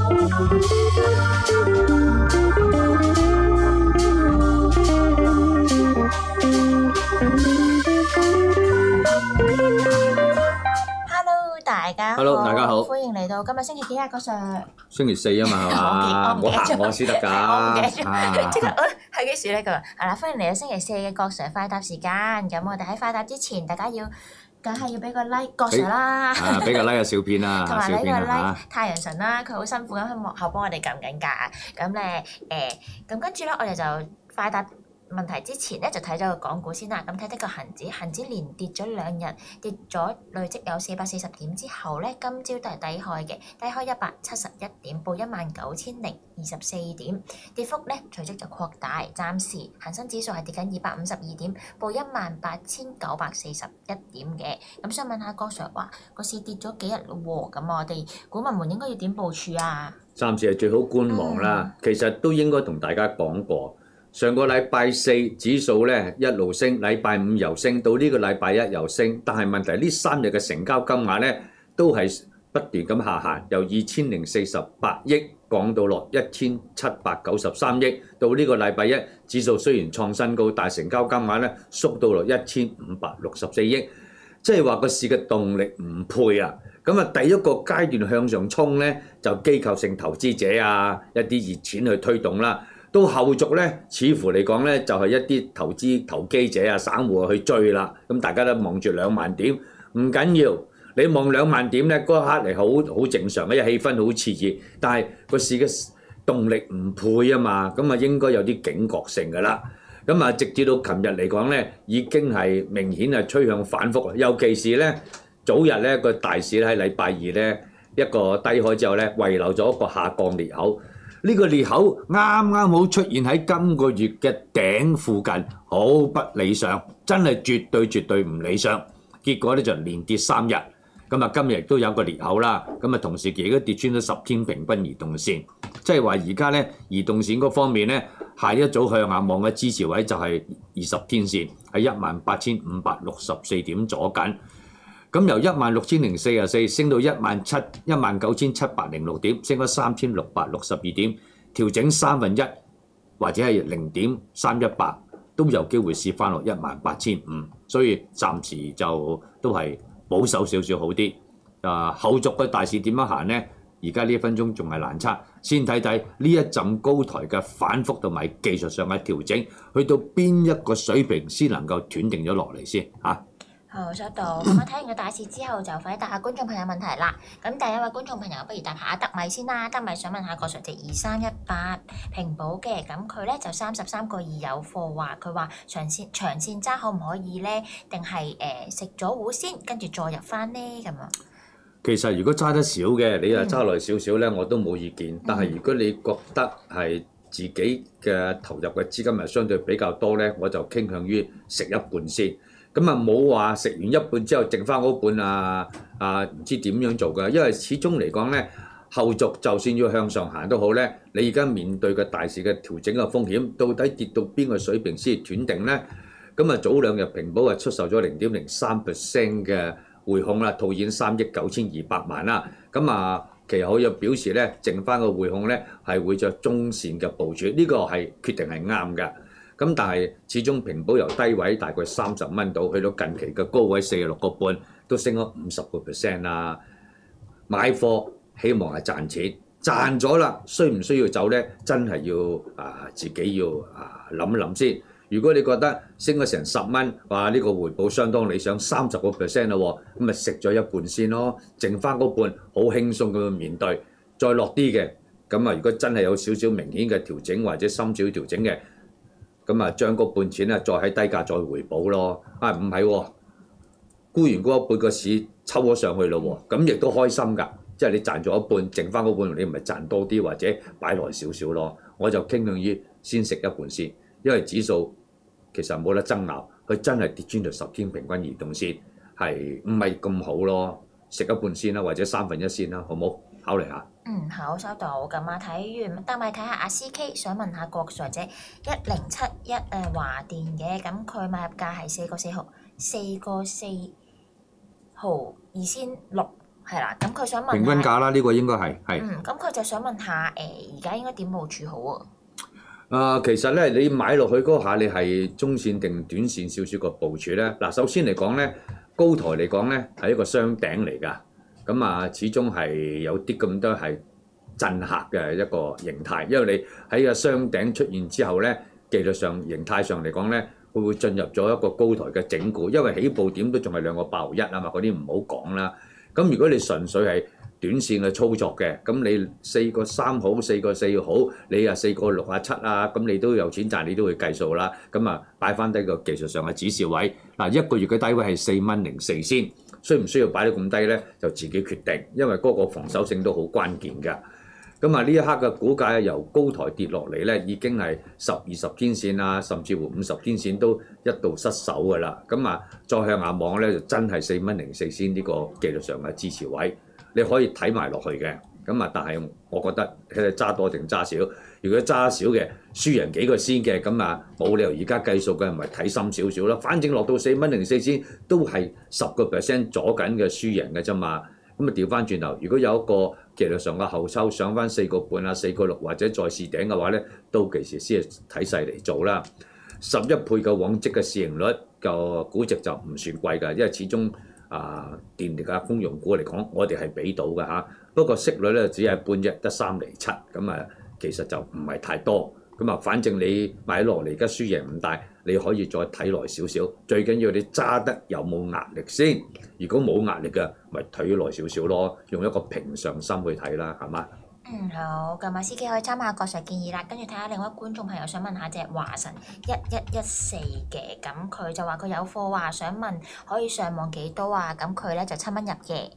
Hello，大家好， 歡迎嚟到今日星期幾啊？郭 Sir， 星期四啊嘛，係嘛？我行我先得㗎。 我唔記得咗，即刻係幾時咧？佢話係啦，歡迎嚟到星期四嘅郭 Sir 快答時間。咁我哋喺快答之前，大家梗係要俾個 like 郭 Sir 啦， 俾個 like 嘅小片啊， 同埋俾個 like 啊太陽神啦，佢好辛苦咁喺幕後幫我哋撳緊㗎。咁咧咁跟住咧，我哋就快答問題之前咧，就睇咗個港股先啦。咁睇睇個恆指連跌咗2日，跌咗累積有440點之後咧，今朝都係低開嘅，低開171點，報19024點，跌幅咧隨即就擴大。暫時恒生指數係跌緊252點，報18941點嘅。咁想問下郭 Sir 話個市跌咗幾日咯喎？咁我哋股民們應該要點部署啊？ 暫時係最好觀望啦。其實都應該同大家講過。上個禮拜四指數咧一路升，禮拜五又升，到呢個禮拜一又升，但係問題呢3日嘅成交金額咧都係不斷咁下行，由2048億降到落1793億，到呢個禮拜一指數雖然創新高，但係成交金額咧縮到落1564億，即係話個市嘅動力唔配啊！咁啊，第一個階段向上衝咧，就機構性投資者啊，一啲熱錢去推動啦。到後續咧，似乎嚟講咧，就係一啲投機者啊、散戶去追啦。咁大家都望住2萬點，唔緊要。你望2萬點咧，嗰一刻嚟好正常嘅，氣氛好熾熱。但係個市嘅動力唔配啊嘛，咁啊應該有啲警覺性㗎啦。咁啊，直至到琴日嚟講咧，已經係明顯係趨向反覆。尤其是咧，早日咧個大市喺禮拜二咧一個低開之後咧，遺留咗一個下降裂口。呢個裂口啱啱好出現喺今個月嘅頂附近，好不理想，真係絕對唔理想。結果咧就連跌3日，咁啊今日亦都有個裂口啦。咁啊同時亦都跌穿咗10天平均移動線，即係話而家咧移動線嗰方面咧，下一組向下望嘅支持位就係20天線，係18564點左緊。咁由16044升到19706點，升咗3662點，調整1/3或者係0.318都有機會試翻落18500，所以暫時就都係保守少少好啲。後續嘅大市點樣行呢？而家呢1分鐘仲係難測，先睇睇呢一陣高台嘅反覆同埋技術上嘅調整，去到邊一個水平先能夠斷定咗落嚟先嚇。 好，收到。咁我睇完個大市之後，就快啲答下觀眾朋友問題啦。咁第一位觀眾朋友，不如答下德米先啦。德米想問下郭 Sir 隻2318平保嘅，咁佢咧就33個2有貨，佢話長線揸可唔可以咧？定係食咗糊先，跟住再入翻呢？咁啊？ 其實如果揸得少嘅，你又揸耐少少咧，我都冇意見。但係如果你覺得係自己嘅投入嘅資金係相對比較多咧，我就傾向於食一半先。咁啊冇話食完一半之後剩翻嗰半唔知點樣做㗎，因為始終嚟講咧，後續就算要向上行都好咧，你而家面對嘅大市嘅調整嘅風險，到底跌到邊個水平先斷定咧？咁啊早2日平保係出售咗0.03% 嘅匯控啦，套現3億9200萬啦。咁啊其實佢又表示咧，剩翻個匯控咧係會作中線嘅部署，呢個係決定係啱嘅。咁但係始終平保由低位大概30蚊到，去到近期嘅高位46個半，都升咗50% 啦。買貨希望係賺錢，賺咗啦，需唔需要走咧？真係要自己要諗一諗先。如果你覺得升咗成10蚊，話呢個回報相當理想，30% 啦喎，咁咪食咗一半先咯，剩翻嗰半好輕鬆咁去面對，再落啲嘅，咁啊如果真係有少少明顯嘅調整或者深少調整嘅。咁啊，將嗰半錢啊，再喺低價再回補咯。唔係喎，沽完嗰一半個市抽咗上去咯喎，咁亦都開心㗎。即係你賺咗一半，剩翻嗰半，你咪賺多啲或者擺耐少少咯。我就傾向於先食一半先，因為指數其實冇得爭拗，佢真係跌穿到10天平均移動線，係唔係咁好咯？食一半先啦，或者1/3先啦，好冇？考慮下。 好，收到。咁啊，睇完得咪睇下阿 CK 想問下郭 Sir 姐1071華電嘅，咁佢買入價係4個4毫2仙6， 係啦，咁佢想問平均下價啦，呢個應該係。 咁佢就想問下而家應該點部署好啊？ 其實咧，你買落去嗰下，你係中線定短線少少個部署咧？嗱，首先嚟講咧，高台嚟講咧係一個雙頂嚟㗎，咁始終係有啲咁多係震嚇嘅一個形態，因為你喺個雙頂出現之後咧，技術上形態上嚟講咧，佢會進入咗一個高台嘅整固，因為起步點都仲係2個861啊嘛，嗰啲唔好講啦。咁如果你純粹係短線嘅操作嘅，咁你4個3好，4個4好，你4個6啊7啊，咁你都有錢賺，你都會計數啦。咁擺翻低個技術上嘅指示位，嗱1個月嘅低位係4.04先，需唔需要擺到咁低咧？就自己決定，因為嗰個防守性都好關鍵㗎。咁呢一刻嘅股價由高台跌落嚟咧，已經係10、20天線啊，甚至乎50天線都一度失守㗎啦。咁再向下望咧，就真係4.04先呢個技術上嘅支持位。你可以睇埋落去嘅，但係我覺得睇揸多定揸少。如果揸少嘅，輸贏幾個先嘅，咁冇理由而家計數嘅，咪睇深少少啦。反正落到4.04先都係10% 左緊嘅輸贏嘅啫嘛。咁調翻轉頭，如果有一個技術上嘅後抽上翻4個半啊、4個6或者再試頂嘅話咧，到其時先係睇勢嚟做啦。11倍嘅往績嘅市盈率個估值就唔算貴㗎，因為始終電力啊、公用股嚟講，我哋係俾到㗎嚇。不過息率咧只係半日得3.7厘，咁其實就唔係太多。咁反正你買落嚟而家輸贏唔大，你可以再睇耐少少。最緊要你揸得有冇壓力先。如果冇壓力嘅，咪睇耐少少咯，用一個平常心去睇啦，係嘛？ 好，咁司機可以參考郭 Sir 建議啦，跟住睇下另外觀眾朋友想問下隻華晨1114嘅，咁佢就話佢有貨話想問可以上網幾多啊？咁佢咧就7蚊入嘅。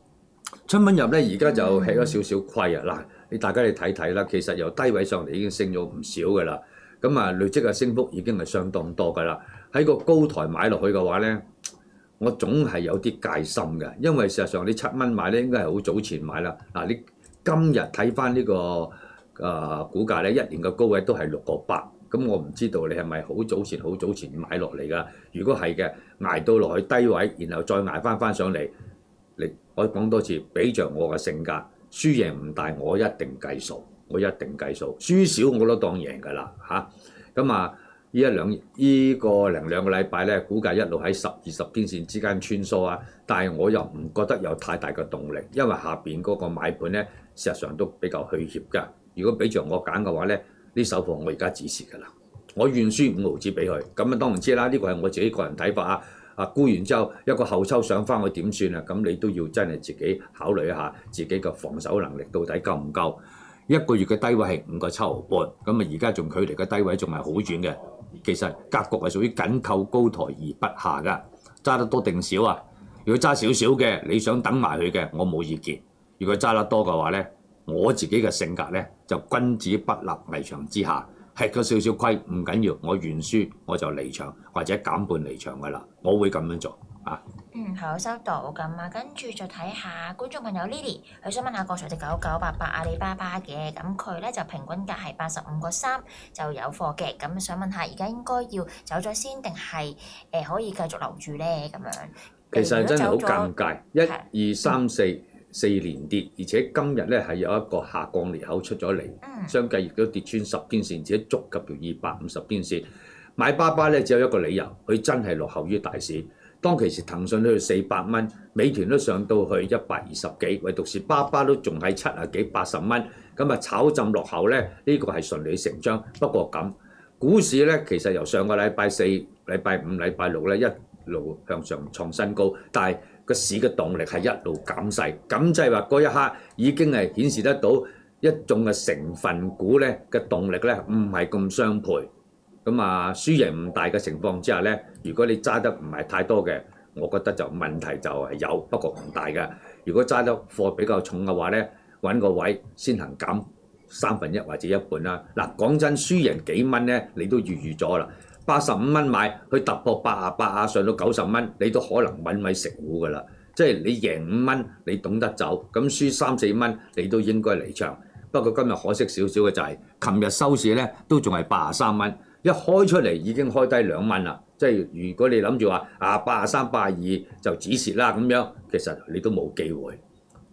7蚊入咧，而家就吃咗少少虧啊！嗱，大家睇睇啦，其實由低位上嚟已經升咗唔少㗎啦。咁累積嘅升幅已經係相當多㗎啦。喺個高台買落去嘅話咧，我總係有啲戒心嘅，因為事實上你7蚊買咧，應該係好早前買啦。嗱，你今日睇翻呢個股價咧，一年嘅高位都係6個8，咁我唔知道你係咪好早前買落嚟㗎？如果係嘅，捱到落去低位，然後再捱翻上嚟。我講多次，比着我嘅性格，輸贏唔大，我一定計數，輸少我都當贏㗎啦嚇。咁呢個零兩個禮拜咧，股價一路喺10、20天線之間穿梭啊，但係我又唔覺得有太大嘅動力，因為下邊嗰個買盤咧，事實上都比較虛怯㗎。如果比着我揀嘅話咧，呢手貨我而家止蝕㗎啦，我願輸5毫子俾佢。咁當然知啦，呢個係我自己個人睇法啊。沽完之後一個後抽上翻去點算啊？咁你都要真係自己考慮一下自己嘅防守能力到底夠唔夠。1個月嘅低位係5個7毫半，咁而家仲距離嘅低位仲係好遠嘅。其實格局係屬於緊扣高台而不下㗎。揸得多定少啊？如果揸少少嘅，你想等埋佢嘅，我冇意見。如果揸得多嘅話咧，我自己嘅性格咧就君子不立危牆之下。吃咗少少虧唔緊要，我願輸我就離場或者減半離場㗎啦，我會咁樣做啊。 好收到咁啊，跟住就睇下觀眾朋友 Lily，佢想問下郭 Sir 隻9988阿里巴巴嘅，咁佢咧就平均價係85個3就有貨嘅，咁想問下而家應該要走咗先定係可以繼續留住咧咁樣？ 其實真係好尷尬，1、2、3、4連跌，而且今日咧係有一個下降裂口出咗嚟，相繼亦都跌穿10天線，自己觸及條250天線。買巴巴咧只有一個理由，佢真係落後於大市。當其時騰訊都要400蚊，美團都上到去120幾，唯獨是巴巴都仲喺70幾80蚊。咁炒浸落後咧，呢個係順理成章。不過咁股市咧，其實由上個禮拜4、禮拜5、禮拜6咧一路向上創新高，但係個市嘅動力係一路減細，咁即係話嗰一刻已經係顯示得到一種嘅成分股咧嘅動力咧唔係咁相配，咁輸贏唔大嘅情況之下咧，如果你揸得唔係太多嘅，我覺得就問題就係有，不過唔大嘅。如果揸得貨比較重嘅話咧，揾個位先行減1/3或者一半啦。嗱，講真，輸贏幾蚊咧，你都預咗啦。85蚊買，去突破88啊，上到90蚊，你都可能揾位食糊㗎啦。即係你贏5蚊，你懂得走，咁輸3、4蚊，你都應該離場。不過今日可惜少少嘅就係，琴日收市咧都仲係83蚊，一開出嚟已經開低2蚊啦。即係如果你諗住話83、82就止蝕啦咁樣，其實你都冇機會。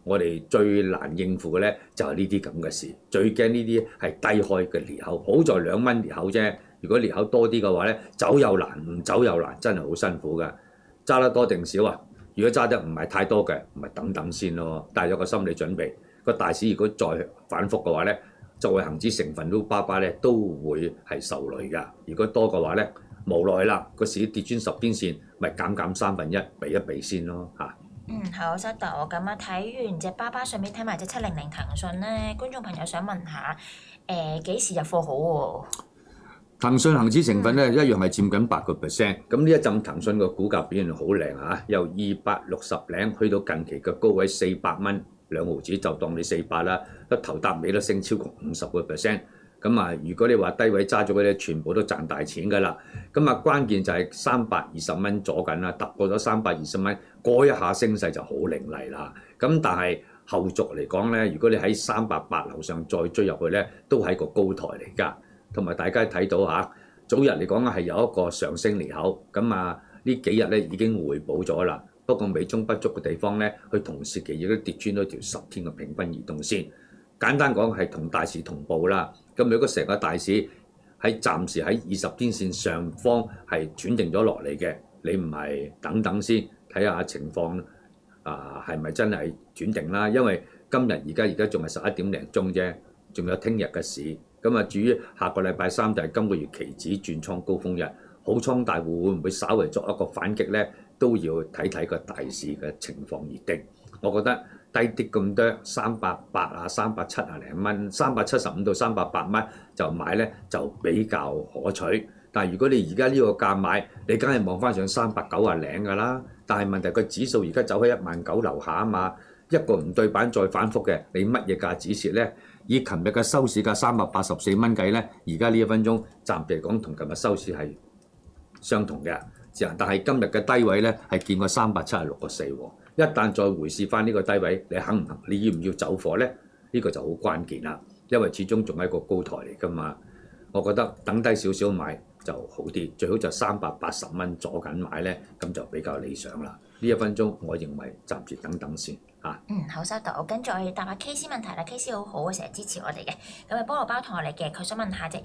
我哋最難應付嘅咧就係呢啲咁嘅事，最驚呢啲係低開嘅裂口。好在2蚊裂口啫，如果裂口多啲嘅話咧，走又難，唔走又難，真係好辛苦㗎。揸得多定少啊？如果揸得唔係太多嘅，咪等等先咯。但係有個心理準備，個大市如果再反覆嘅話咧，作為恆指成分股爸爸咧都會係受累㗎。如果多嘅話咧，無奈啦，個市跌穿10天線，咪減1/3，避一避先咯嚇。 好收到。咁啊，睇完隻爸爸，順便睇埋隻700騰訊咧，觀眾朋友想問下，幾時入貨好喎？ 騰訊恆指成分咧一樣係佔緊8%，咁呢一陣騰訊個股價表現好靚嚇，由260零去到近期嘅高位400蚊2毫子，就當你400啦，一頭搭尾都升超過50%。咁啊，如果你話低位揸咗嗰啲，全部都賺大錢㗎啦。咁啊，關鍵就係320蚊左緊啦，突破咗320蚊，嗰一下升勢就好凌厲啦。咁但係後續嚟講咧，如果你喺380樓上再追入去咧，都係個高台嚟㗎。同埋大家睇到嚇，早日嚟講係有一個上升裂口，咁啊呢幾日咧已經回補咗啦。不過美中不足嘅地方咧，佢同時期亦都跌穿咗條10天嘅平均移動線。簡單講係同大市同步啦。咁如果成個大市喺暫時喺20天線上方係轉定咗落嚟嘅，你唔係等等先睇下情況係咪真係轉定啦？因為今日而家仲係11點零鐘啫，仲有聽日嘅市。咁啊，至於下個禮拜3就係今個月期指轉倉高峰日，好倉大戶會唔會稍微作一個反擊咧？都要睇睇個大市嘅情況而定。我覺得低啲咁多380啊、370零蚊、375到380蚊就買咧就比較可取。但係如果你而家呢個價買，你梗係望翻上390零㗎啦。但係問題個指數而家走喺19000樓下啊嘛，一個唔對板再反覆嘅，你乜嘢價止蝕咧？以琴日嘅收市價384蚊計咧，而家呢1分鐘暫時嚟講同琴日收市係相同嘅。但係今日嘅低位咧係見過376.4喎。一旦再回試翻呢個低位，你肯唔肯？你要唔要走貨咧？呢個就好關鍵啦，因為始終仲係一個高台嚟㗎嘛。我覺得等低少少買就好啲，最好就380蚊左緊買咧，咁就比較理想啦。呢1分鐘我認為暫時等等先嚇。 好收到。跟住我要答下 KC 問題啦。KC 好好，成日支持我哋嘅。咁啊，菠蘿包同我嚟嘅，佢想問下隻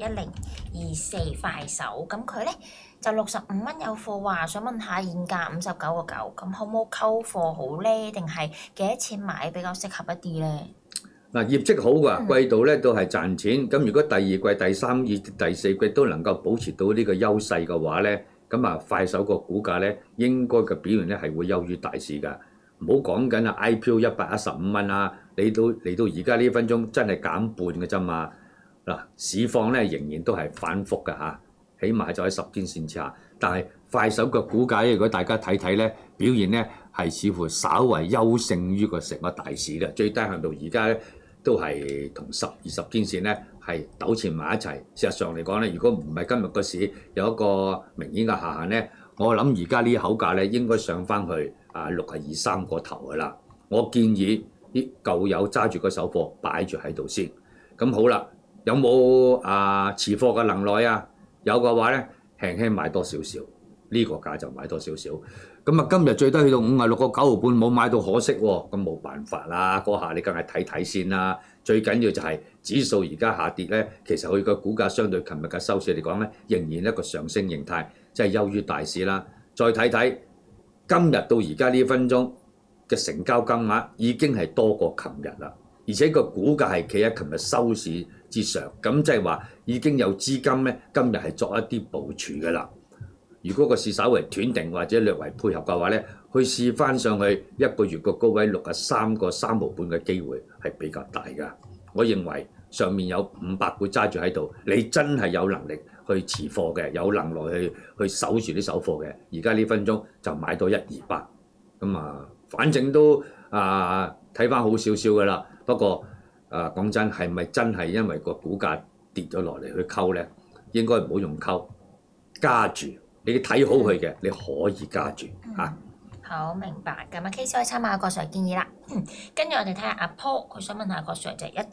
1024快手，咁佢咧就65蚊有貨話，想問下現價59.9，咁好冇溝貨好咧？定係幾多錢買比較適合一啲咧？ 嗱，業績好㗎，季度咧都係賺錢。咁如果第2季、第3季、第4季都能夠保持到呢個優勢嘅話咧，咁啊快手個股價咧應該嘅表現咧係會優於大市㗎。唔好講緊啊 IPO 115蚊啊，嚟到而家呢1分鐘真係減半嘅啫嘛。嗱，市況咧仍然都係反覆㗎嚇，起碼就喺10天線之下。但係快手嘅股價如果大家睇睇咧，表現咧係似乎稍為優勝於個成個大市嘅，最低限度而家咧都係同10、20天線咧係糾纏埋一齊。事實上嚟講咧，如果唔係今日個市有一個明顯嘅下限咧，我諗而家呢口價咧應該上翻去62.3個頭㗎啦。我建議啲舊友揸住個手貨擺住喺度先。咁好啦，有冇持貨嘅能耐啊？有嘅話咧，輕輕買多少少，呢個價就買多少少。咁啊，今日最低去到56個9毫半，冇買到可惜喎。咁冇辦法啦，嗰下你梗係睇睇先啦。最緊要就係指數而家下跌咧，其實佢個股價相對琴日嘅收市嚟講咧，仍然一個上升形態，即係優於大市啦。再睇睇今日到而家呢分鐘嘅成交金額已經係多過琴日啦，而且個股價係企喺琴日收市之上，咁即係話已經有資金咧今日係作一啲部署嘅啦。如果個市稍為斷定或者略為配合嘅話咧，去試翻上去1個月個高位63個3毫半嘅機會係比較大㗎。我認為上面有500股揸住喺度，你真係有能力去持貨嘅，有能力去守住啲手貨嘅。而家呢分鐘就買到128，咁反正都睇翻好少少㗎啦。不過講真，係咪真係因為個股價跌咗落嚟去溝咧？應該唔好用溝，加住。你睇好佢嘅，你可以加住嚇。 好明白，咁case 可以參考郭 Sir 建議啦。跟住我哋睇下阿 Paul，佢想問下郭 Sir 就係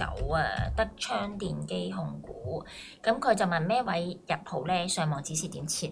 179德昌電機控股，咁佢就問咩位入好咧？上網指示點設？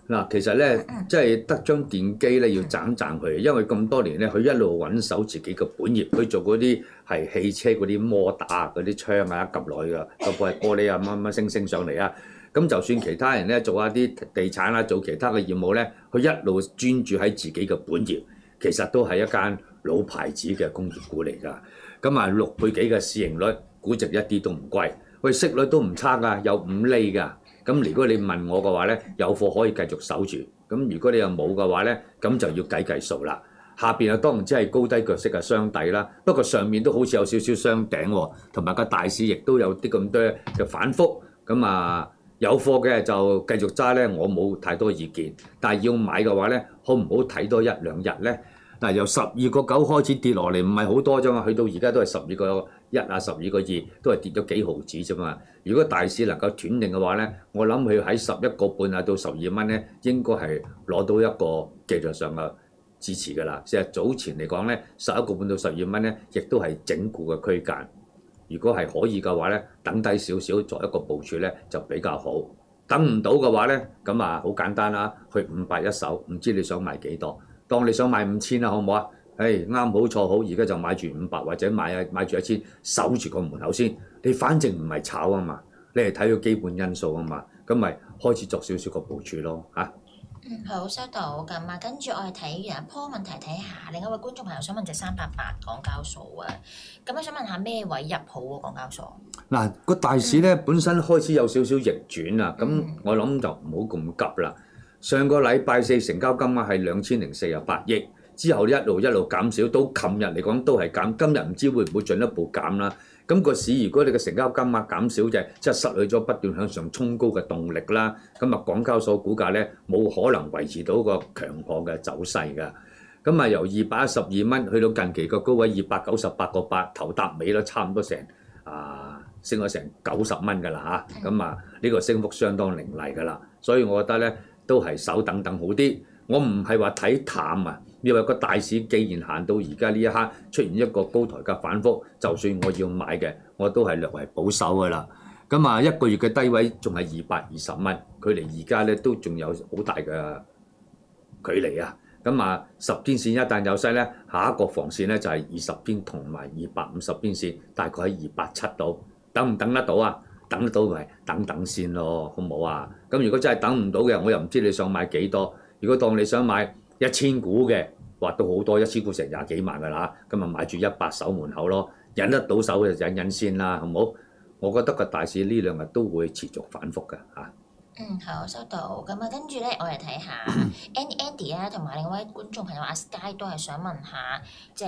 嗱，其實咧，即係德章電機咧要讚讚佢，因為咁多年咧，佢一路穩守自己嘅本業，佢做嗰啲係汽車嗰啲摩打嗰啲窗啊，夾落去㗎，個玻璃啊乜乜升升上嚟啊。咁就算其他人咧做一啲地產啦，做其他嘅業務咧，佢一路專注喺自己嘅本業，其實都係一間老牌子嘅工業股嚟㗎。咁啊6倍幾嘅市盈率，估值一啲都唔貴，喂息率都唔差㗎，有5厘㗎。咁如果你問我嘅話咧，有貨可以繼續守住。咁如果你又冇嘅話咧，咁就要計數啦。下邊啊當然只係高低腳式嘅雙底啦，不過上面都好似有少少雙頂喎，同埋個大市亦都有啲咁多嘅反覆。咁啊有貨嘅就繼續揸咧，我冇太多意見。但係要買嘅話咧，好唔好睇多1-2日咧？嗱，由12.9開始跌落嚟，唔係好多啫嘛，去到而家都係12.1啊、12.2，都係跌咗幾毫子啫嘛。如果大市能夠斷定嘅話咧，我諗佢喺11.5啊到12蚊咧，應該係攞到一個技術上嘅支持㗎啦。即係早前嚟講咧，11.5到12蚊咧，亦都係整固嘅區間。如果係可以嘅話咧，等低少少作一個部署咧就比較好。等唔到嘅話咧，咁啊好簡單啦，去500一手，唔知你想買幾多？當你想買5000啦，好唔好啊？啱好錯好，而家就買住500或者買住1000，守住個門口先。你反正唔係炒啊嘛，你係睇個基本因素啊嘛，咁咪開始作少少個部署咯嚇。 好收到咁啊，跟住我哋睇完一波問題，睇下另一位觀眾朋友想問隻388港交所啊，咁我想問下咩位入好喎港交所？ 嗱個大市咧本身開始有少少逆轉啦，咁我諗就唔好咁急啦。上個禮拜4成交金額係2048億，之後一路減少，到琴日嚟講都係減，今日唔知會唔會進一步減啦。咁個市如果你嘅成交金額減少就即係失去咗不斷向上衝高嘅動力啦。咁啊港交所股價咧冇可能維持到個強悍嘅走勢㗎。咁啊由212蚊去到近期個高位298.8，頭搭尾都差唔多升咗成90蚊㗎啦嚇。咁啊呢個升幅相當凌厲㗎啦，所以我覺得咧，都係手等好啲，我唔係話睇淡啊，因為個大市既然行到而家呢一刻出現一個高台嘅反覆，就算我要買嘅，我都係略為保守㗎啦。咁啊1個月嘅低位仲係220蚊，距離而家咧都仲有好大嘅距離啊。咁啊10天線一旦有勢咧，下一個防線咧就係20天同埋250天線，大概喺287度，等唔等得到啊？等得到咪等先咯，好唔好啊？咁如果真係等唔到嘅，我又唔知你想買幾多。如果當你想買1000股嘅，話到好多1000股成20幾萬㗎啦，咁咪買住100手門口咯，忍得到手嘅就忍先啦，好唔好？我覺得個大市呢2日都會持續反覆㗎嚇。 好收到。咁啊，跟住咧，我哋睇下 Andy 啊，同埋另一位觀眾朋友阿 Sky 都係想問下隻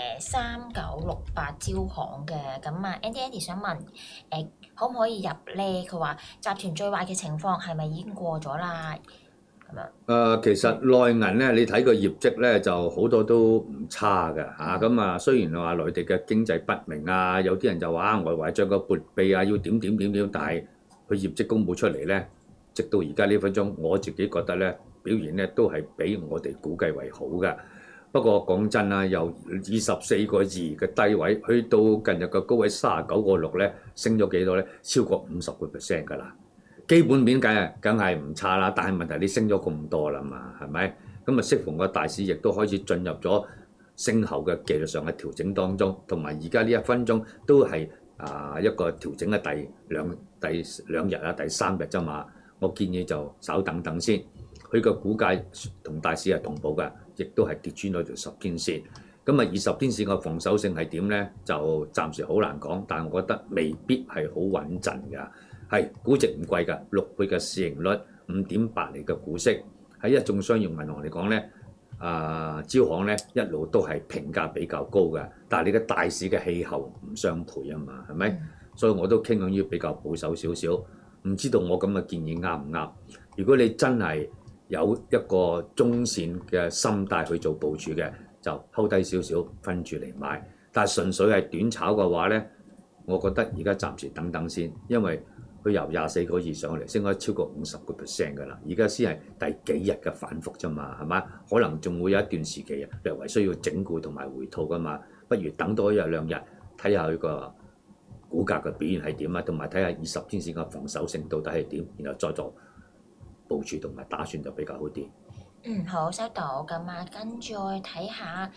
3968招行嘅。咁啊，Andy 想問可唔可以入咧？佢話集團最壞嘅情況係咪已經過咗啦？咁樣。 其實內銀咧，你睇個業績咧就好多都唔差㗎嚇。咁啊，雖然話內地嘅經濟不明啊，有啲人就話外圍將個撥備啊要點，但係佢業績公佈出嚟咧。直到而家呢分鐘，我自己覺得咧表現咧都係比我哋估計為好嘅。不過講真啦，由24.2嘅低位去到近日嘅高位39.6咧，升咗幾多咧？超過50% 㗎啦。基本面梗係唔差啦，但係問題你升咗咁多啦嘛，係咪？咁啊，適逢個大市亦都開始進入咗升後嘅技術上嘅調整當中，同埋而家呢1分鐘都係一個調整嘅第兩日啊，第3日啫嘛。我建議就稍等先，佢個股價同大市係同步嘅，亦都係跌穿咗條10天線。咁啊，20天線嘅防守性係點咧？就暫時好難講，但係我覺得未必係好穩陣㗎。係估值唔貴㗎，6倍嘅市盈率，5.8厘嘅股息，喺一眾商業銀行嚟講咧，招行咧一路都係評價比較高嘅。但係你嘅大市嘅氣候唔相配啊嘛，係咪？所以我都傾向於比較保守少少。唔知道我咁嘅建議啱唔啱？如果你真係有一個中線嘅心態去做部署嘅，就拋低少少分住嚟買。但係純粹係短炒嘅話咧，我覺得而家暫時等先，因為佢由24.2上嚟升咗超過50% 㗎啦。而家先係第幾日嘅反覆啫嘛，係嘛？可能仲會有一段時期略為需要整固同埋回吐㗎嘛。不如等多1-2日睇下佢個股價嘅表現係點啊，同埋睇下20天線嘅防守性到底係點，然後再做部署同埋打算就比較好啲。 好收到。咁啊，跟住我睇下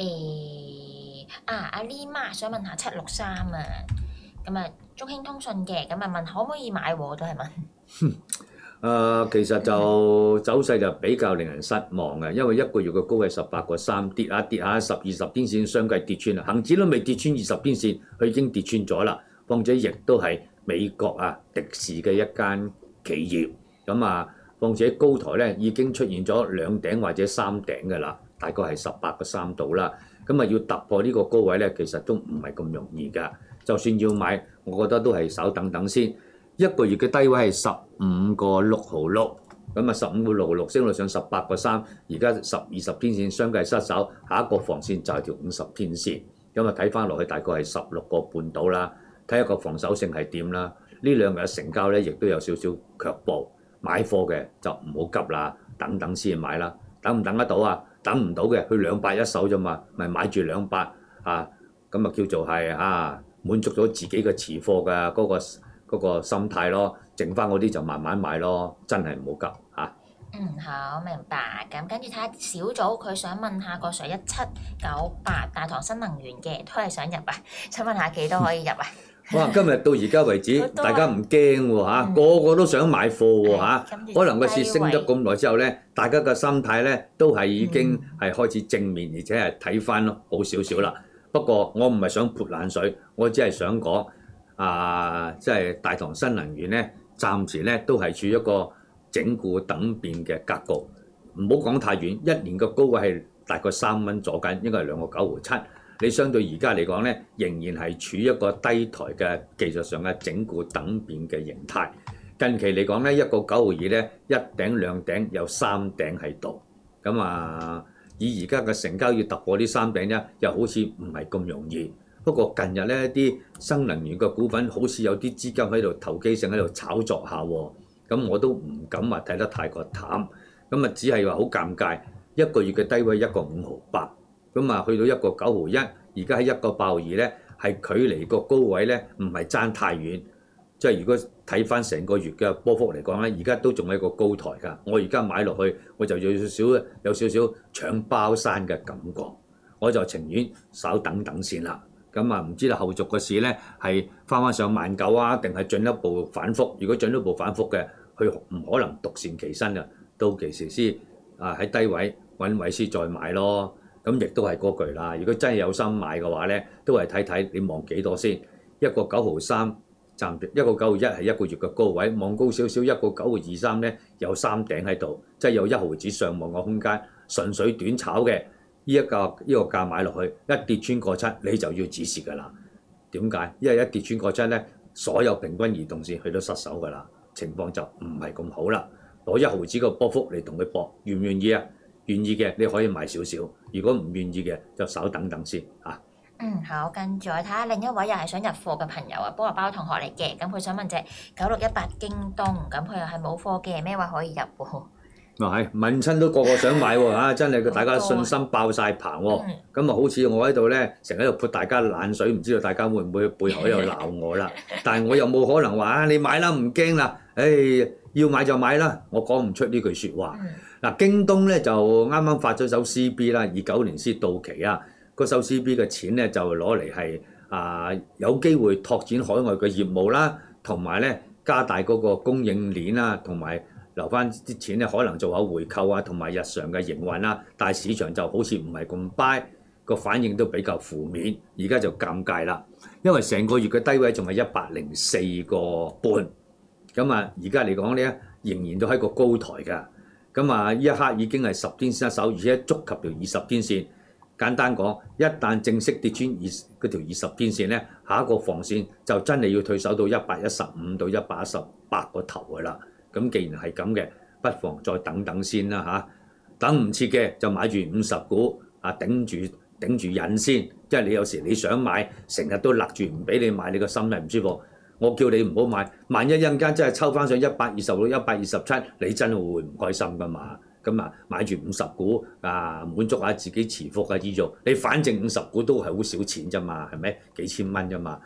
阿 Lee 媽想問下763啊，咁啊中興通訊嘅，咁啊問可唔可以買喎？都係問。 其實就走勢就比較令人失望嘅，因為一個月嘅高位18.3跌下跌下10、20天線相繼跌穿啦，恆指都未跌穿20天線，佢已經跌穿咗啦。況且亦都係美國迪士嘅一間企業，咁況且高台咧已經出現咗2頂或者3頂嘅啦，大概係18.3度啦。咁要突破呢個高位咧，其實都唔係咁容易㗎。就算要買，我覺得都係稍等等先。一個月嘅低位係15.666，咁15.666升到上18.3，而家10、20天線相繼失守，下一個防線就係條50天線。睇翻落去大概係16個半到啦，睇下個防守性係點啦。呢兩日嘅成交咧，亦都有少少卻步，買貨嘅就唔好急啦，等等先買啦。等唔等得到啊？等唔到嘅，佢200一手啫嘛，咪買住200咁叫做係滿足咗自己嘅持貨嘅嗰個心態咯，剩翻嗰啲就慢慢買咯，真係唔好急嚇。 好明白。咁跟住睇下小組，佢想問下個1798大唐新能源嘅，都係想入啊，想問下幾多可以入啊？ 哇！今日到而家為止，大家唔驚喎，個個都想買貨喎。可能個市升咗咁耐之後咧，大家嘅心態咧都係已經係開始正面，而且係睇翻好少少啦。不過我唔係想潑冷水，我只係想講。即係大唐新能源咧，暫時咧都係處於一個整固等變嘅格局，唔好講太遠。一年嘅高位係大概3蚊左近，應該係2個9毫7。你相對而家嚟講咧，仍然係處於一個低台嘅技術上嘅整固等變嘅形態。近期嚟講咧，1個9毫2咧，一頂兩頂有3頂喺度。以而家嘅成交要突破呢3頂咧，又好似唔係咁容易。不過近日咧，啲新能源嘅股份好似有啲資金喺度投機性喺度炒作下喎，咁我都唔敢話睇得太過淡，只係話好尷尬，一個月嘅低位1個5毫8，去到1個9毫1，而家喺1個8毫2咧，係距離個高位咧唔係爭太遠，即係如果睇翻成個月嘅波幅嚟講咧，而家都仲係一個高台㗎，我而家買落去我就有少少搶包山嘅感覺，我就情願稍等等先啦。唔知道後續個市咧係翻上19,000啊，定係進一步反覆？如果進一步反覆嘅，佢唔可能獨善其身啊，到其時先喺低位揾位先再買咯。亦都係嗰句啦。如果真係有心買嘅話咧，都係睇睇你望幾多先。1個9毫3，暫時1個9毫1係一個月嘅高位，望高少少1個9毫23咧有3頂喺度，即係有1毫子上望嘅空間，純粹短炒嘅。呢個價買落去，一跌穿過7，你就要止蝕㗎啦。點解？因為一跌穿過7咧，所有平均移動線佢都失手㗎啦，情況就唔係咁好啦。攞1毫子個波幅嚟同佢搏，願唔願意啊？願意嘅你可以買少少，如果唔願意嘅就稍等等先嚇。 好，跟住我睇下另一位又係想入貨嘅朋友啊，菠蘿包同學嚟嘅，咁佢想問隻9618京東，咁佢又係冇貨嘅，咩位可以入喎？ 問親都個個想買喎真係大家信心爆晒棚喎。好似我喺度咧，成日喺度潑大家冷水，唔知道大家會唔會背後喺度鬧我啦？但係我又冇可能話你買啦，唔驚啦，要買就買啦，我講唔出呢句説話。京東咧就啱啱發咗手 CB 啦，29年先到期啊。嗰手 CB 嘅錢咧就攞嚟係有機會拓展海外嘅業務啦，同埋咧加大嗰個供應鏈啦，同埋留翻啲錢咧，可能做下回購啊，同埋日常嘅營運啦。但係市場就好似唔係咁 buy，個反應都比較負面。而家就尷尬啦，因為成個月嘅低位仲係104個半。而家嚟講咧，仍然都喺個高台㗎。呢一刻已經係10天線一手，而且觸及條20天線。簡單講，一旦正式跌穿嗰條20天線咧，下一個防線就真係要退守到115到118個頭㗎啦。既然係咁嘅，不妨再等等先啦等唔切嘅就買住50股頂住癮先。即係你有時你想買，成日都勒住唔俾你買，你個心係唔舒服。我叫你唔好買，萬一陣間真係抽翻上120到127，你真係會唔開心㗎嘛？買住50股滿足下自己持貨嘅意欲。你反正50股都係好少錢啫嘛，係咪？幾千蚊啫嘛。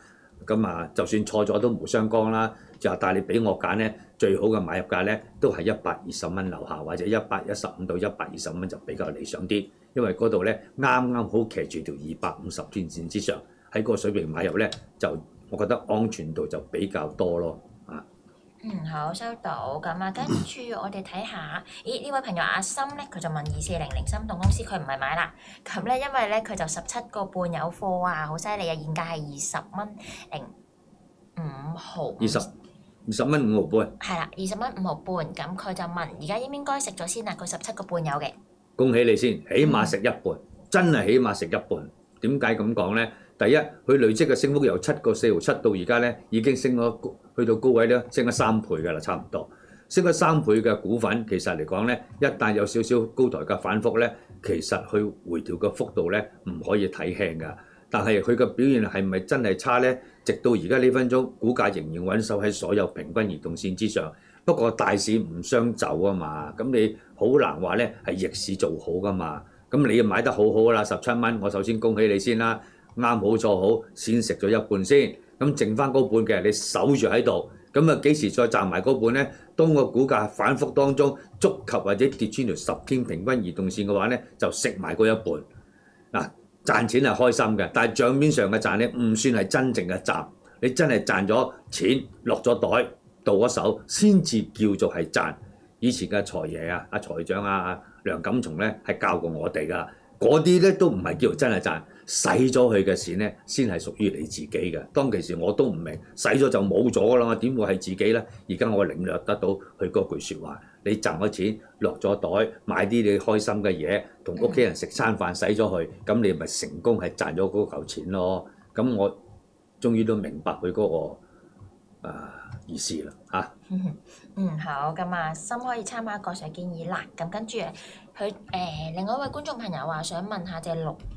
咁啊，就算錯咗都無相干啦。就但係你俾我揀咧，最好嘅買入價咧都係120蚊樓下，或者115到120蚊就比較理想啲，因為嗰度咧啱啱好騎住條250天線之上，喺嗰個水平買入咧就我覺得安全度就比較多咯。 好收到，咁啊，跟住我哋睇下，咦呢位朋友阿森咧，佢就問2400心動公司，佢唔係買啦，咁咧因為咧佢就17個半有貨啊，好犀利啊，現價係20蚊05毫。 20蚊5毫半。 係啦，20蚊5毫半，咁佢就問而家應唔應該食咗先啊？佢17個半有嘅。 恭喜你先，起碼食一半，真係起碼食一半。點解咁講咧？第一，佢累積嘅升幅由7個4毫7到而家咧，已經升咗去到高位咧，升咗3倍㗎啦，差唔多。升咗3倍嘅股份，其實嚟講咧，一旦有少少高台嘅反覆咧，其實佢回調嘅幅度咧唔可以睇輕㗎。但係佢嘅表現係咪真係差咧？直到而家呢分鐘，股價仍然穩守喺所有平均移動線之上。不過大市唔相走啊嘛，咁你好難話咧係逆市做好㗎嘛。咁你買得好好啦，17蚊，我首先恭喜你先啦。啱好錯好，先食咗一半先，咁剩翻嗰半嘅你守住喺度，咁啊幾時再賺埋嗰半咧？當個股價反覆當中觸及或者跌穿條10天平均移動線嘅話咧，就食埋嗰一半。嗱，賺錢係開心嘅，但係帳面上嘅賺咧唔算係真正嘅賺，你真係賺咗錢落咗袋到咗手，先至叫做係賺。以前嘅財爺啊、阿財長啊、梁錦松咧係教過我哋㗎，嗰啲咧都唔係叫做真係賺。使咗佢嘅錢咧，先係屬於你自己嘅。當其時我都唔明，使咗就冇咗㗎啦嘛，點會係自己咧？而家我領略得到佢嗰句説話，你賺咗錢落咗袋，買啲你開心嘅嘢，同屋企人食餐飯使咗佢，咁你咪成功係賺咗嗰嚿錢咯。咁我終於都明白佢嗰個意思啦嚇。 好，咁啊，心可以參考個上建議啦。咁跟住佢另外一位觀眾朋友話想問下隻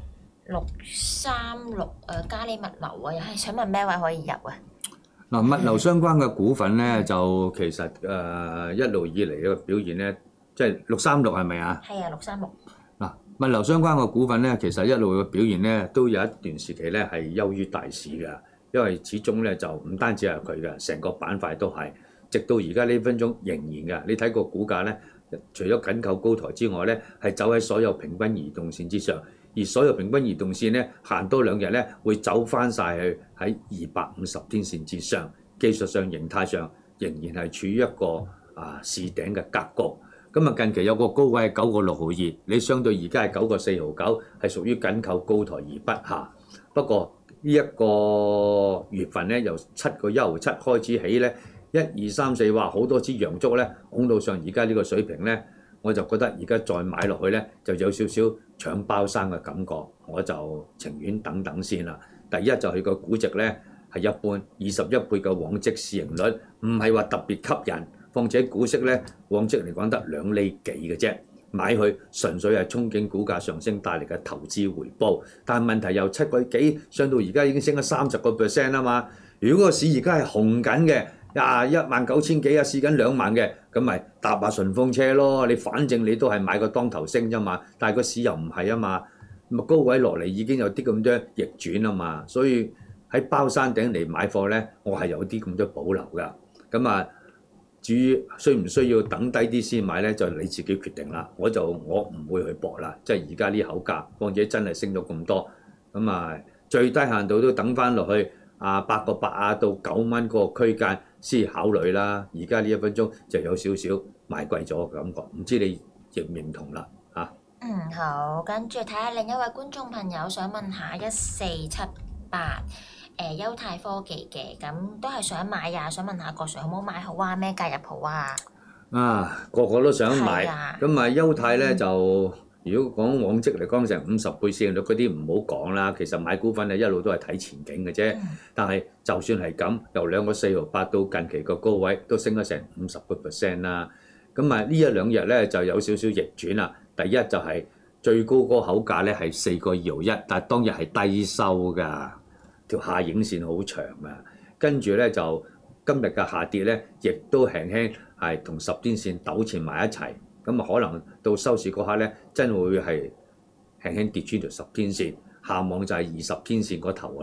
636嘉里物流啊，又係想問咩位可以入啊？ 嗱，物流相關嘅股份咧，就其實一路以嚟嘅表現咧，即係636係咪啊？ 係啊，636。 嗱，物流相關嘅股份咧，其實一路嘅表現咧，都有一段時期咧係優於大市嘅，因為始終咧就唔單止係佢嘅，成個板塊都係，直到而家呢分鐘仍然嘅。你睇個股價咧，除咗緊扣高台之外咧，係走喺所有平均移動線之上。而所有平均移動線咧，行多2日咧，會走翻晒去喺250天線之上。技術上、形態上仍然係處於一個試頂嘅格局。咁啊，近期有個高位係9個6毫2，你相對而家係9個4毫9，係屬於緊扣高台而不下。不過呢一個月份咧，由7個1毫7開始起咧，1、2、3、4，哇，好多支陽燭咧，拱到上而家呢個水平咧。我就覺得而家再買落去咧，就有少少搶包生嘅感覺，我就情願等等先啦。第一就係個估值咧係一般，21倍嘅往績市盈率，唔係話特別吸引，況且股息咧往績嚟講得2厘幾嘅啫，買去純粹係憧憬股價上升帶嚟嘅投資回報。但係問題由7個幾上到而家已經升咗30% 啊嘛，如果個市而家係紅緊嘅。19000幾啊，試緊2萬嘅，咁咪搭下順風車咯。你反正你都係買個當頭升啫嘛，但係個市又唔係啊嘛，咁高位落嚟已經有啲咁多逆轉啊嘛，所以喺包山頂嚟買貨咧，我係有啲咁多保留㗎。咁啊，至於需唔需要等低啲先買咧，就你自己決定啦。我唔會去搏啦，即係而家呢口價，況且真係升咗咁多，咁啊最低限度都等翻落去8個8到9蚊嗰個區間。先考慮啦，而家呢1分鐘就有少少買貴咗嘅感覺，唔知你認唔認同啦嚇？ 好，跟住睇下另一位觀眾朋友想問下1478優泰科技嘅，咁都係想買呀，想問下郭 Sir 好唔好買好啊？咩介入好啊？ 個個都想買，咁優泰咧就。如果講往績嚟講成50倍市盈率嗰啲唔好講啦，其實買股份咧一路都係睇前景嘅啫。但係就算係咁，由2個4毫8到近期個高位都升咗成50% 啦。咁呢1-2日咧就有少少逆轉啦。第一就係最高嗰個口價咧係4個2毫1，但係當日係低收㗎，條下影線好長啊。跟住咧就今日嘅下跌咧，亦都輕輕係同10天線糾纏埋一齊。咁可能到收市嗰刻咧，真會係輕輕跌穿條10天線，下網就係20天線嗰頭㗎啦。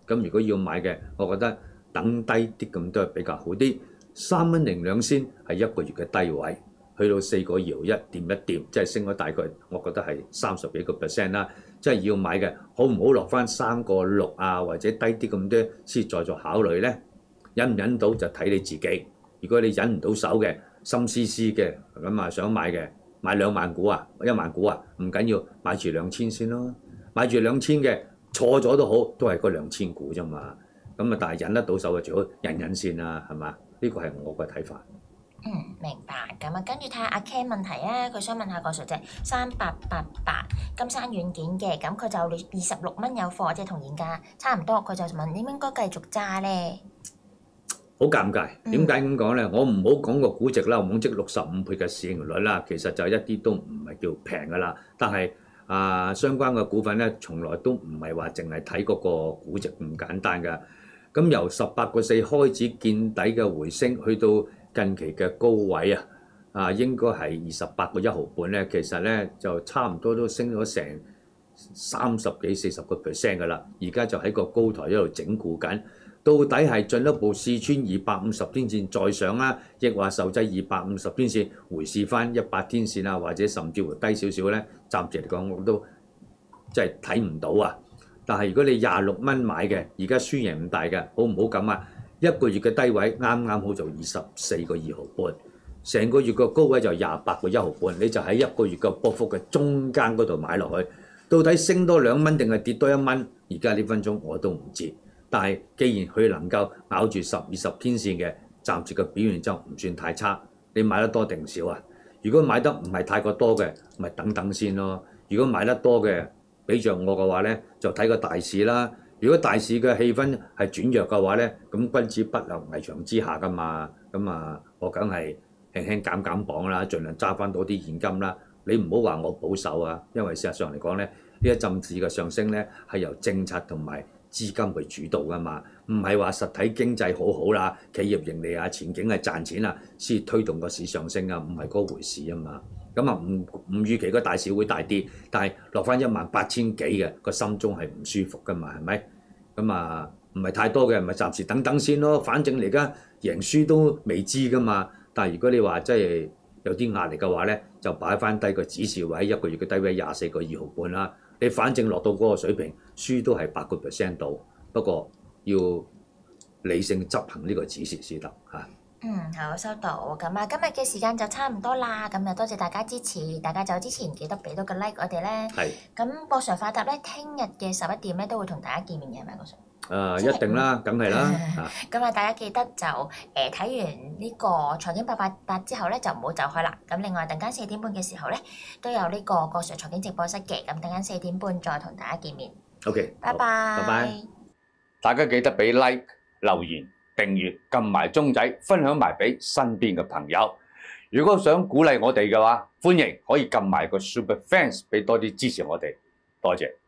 咁如果要買嘅，我覺得等低啲咁都係比較好啲。3蚊零兩仙係一個月嘅低位，去到4個搖一掂一掂，即係升咗大概，我覺得係30幾個%啦。即係要買嘅，好唔好落翻3個6啊，或者低啲咁多先再作考慮呢？忍唔忍到就睇你自己。如果你忍唔到手嘅，心思思嘅咁啊，想買嘅買2萬股啊，1萬股啊，唔緊要，買住2000先咯。買住2000嘅錯咗都好，都係嗰2000股啫嘛。咁啊，但係忍得到手嘅最好忍忍先啦，係嘛？呢個係我嘅睇法。 明白。咁啊，跟住睇下阿 Ken 問題啊，佢想問下個數隻3888金山軟件嘅，咁佢就26蚊有貨，即係同現價差唔多。佢就問應唔應該繼續揸咧？ 好尷尬，點解咁講咧？我唔好講個估值啦，我唔好即65倍嘅市盈率啦，其實就一啲都唔係叫平噶啦。但係相關嘅股份咧，從來都唔係話淨係睇嗰個估值咁簡單㗎。咁由18個4開始見底嘅回升，去到近期嘅高位應該係28個1毫半咧，其實咧就差唔多都升咗成30幾40個%㗎啦。而家就喺個高台一路整固緊，到底係進一步試穿250天線再上啦，亦話受制250天線回試翻100天線啊，或者甚至乎低少少咧，暫時嚟講我都即係睇唔到啊。但係如果你26蚊買嘅，而家輸贏唔大嘅，好唔好咁啊？一個月嘅低位啱啱好就24個2毫半，成個月個高位就28個1毫半，你就喺一個月嘅波幅嘅中間嗰度買落去，到底升多2蚊定係跌多1蚊？而家呢分鐘我都唔知。但係既然佢能夠咬住10、20天線嘅，暫時嘅表現就唔算太差。你買得多定少啊？如果買得唔係太過多嘅，咪等等先咯。如果買得多嘅，比着我嘅話咧，就睇個大市啦。如果大市嘅氣氛係轉弱嘅話咧，咁君子不立危牆之下噶嘛。咁我梗係輕輕減磅啦，盡量揸翻多啲現金啦。你唔好話我保守啊，因為事實上嚟講咧，呢一陣市嘅上升咧係由政策同埋資金去主導噶嘛，唔係話實體經濟好好啦，企業盈利啊、前景係賺錢啊，先推動個市上升啊，唔係嗰回事啊嘛。咁唔預期個大市會大跌，但係落翻18000幾嘅個心中係唔舒服噶嘛，係咪？咁唔係太多嘅，咪暫時等等先咯。反正你而家贏輸都未知噶嘛。但係如果你話真係有啲壓力嘅話咧，就擺翻低個指示位，一個月嘅低位24個2毫半啦。你反正落到嗰個水平，輸都係8個% 度。不過要理性執行呢個指示先得嚇。 好，收到。咁今日嘅時間就差唔多啦。咁就多謝大家支持，大家走之前記得俾多個 like 我哋咧。 係。 咁博 Sir 快答咧，聽日嘅11點咧都會同大家見面嘅，係咪博 Sir？ 一定啦，梗係啦。 咁大家記得就睇完呢個財經888之後咧，就唔好走開啦。咁另外，陣間4點半嘅時候咧，都有呢個博 Sir 財經直播室嘅。咁陣間4點半再同大家見面。 OK， 拜拜。 拜拜。大家記得俾 like、留言、訂閱、撳埋鐘仔，分享埋俾身邊嘅朋友。如果想鼓勵我哋嘅話，歡迎可以撳埋個 Super Fans 俾多啲支持我哋。多謝。